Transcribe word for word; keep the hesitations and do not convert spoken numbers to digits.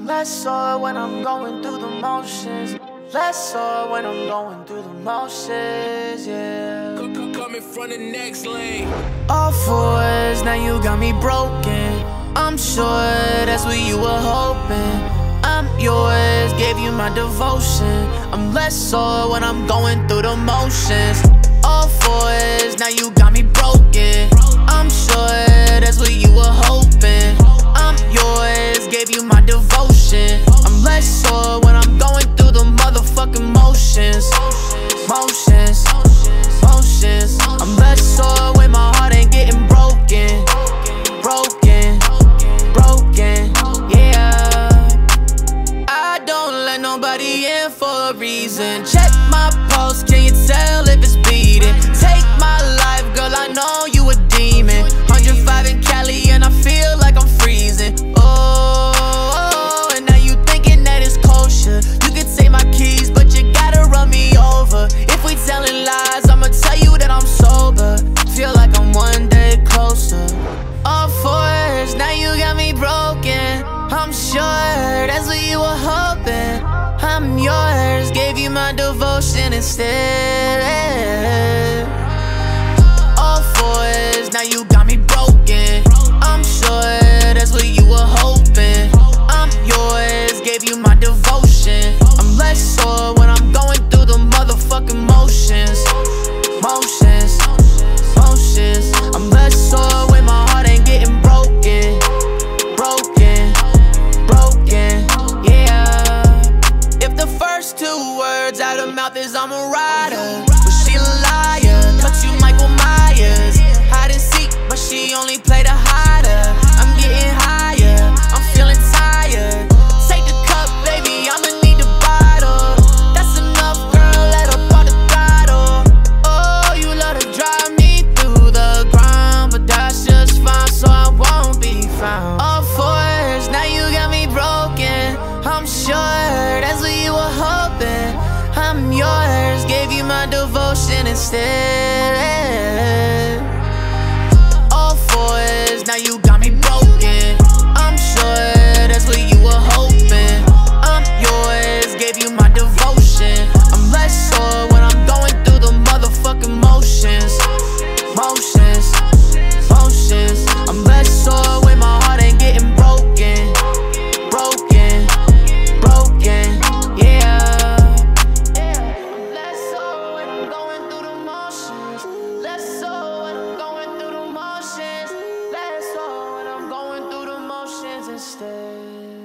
Less so when I'm going through the motions. Less so when I'm going through the motions, yeah. Coming from the next lane. All fours, now you got me broken. I'm sure that's what you were hoping. I'm yours, gave you my devotion. I'm less so when I'm going through the motions. All fours, now you got me broken. I'm sure that's what you were hoping. I'm yours, gave you my devotion. I'm less so when I'm going through the motherfucking motions. Motions, motions. I'm less so when my heart ain't getting broken. Broken, broken, yeah. I don't let nobody in for a reason. Check my pulse, can you tell if it's beating? Take my life, girl, I know you a demon. one oh five in Cali and I feel like I'm freezing. Oh, and now you thinking that it's kosher. You can take my keys, but you gotta run me over. If we telling lies, I'ma tell you that I'm sober. Feel like I'm one day closer. All fours, now you got me broken. I'm sure that's what you were hoping. I'm yours, gave you my devotion instead. All fours, now you got me broken. I'm sure that's what you were hoping. I'm yours, gave you my devotion. I'm less sore when I'm going through the motherfucking motions. Motions, motions. I'm less sore when my heart ain't getting broken. Broken, broken, yeah. If the first two words out of mouth is I'm a rider, but she a liar, but you Michael Myers. Hide and seek, but she only play the hider. I'm getting higher, I'm feeling tired. Take the cup, baby, I'ma need the bottle. That's enough, girl, let up all the throttle. Oh, you love to drive me through the ground, but that's just fine, so I won't be found. All fours, now you got me broken. I'm sure that's what you were hoping. I'm yours, gave you my devotion instead. All fours, now you got me broken. I'm sure that's what you were hoping. I'm yours, gave you my devotion. I'm less sore when I'm going through the motherfucking motions. Motions, motions. I'm less sore when my heart ain't getting broken. Broken, broken, yeah. I'm less sore when I'm going through the motions. Less sore when I'm going through the motions. Less sore when I'm going through the motions instead.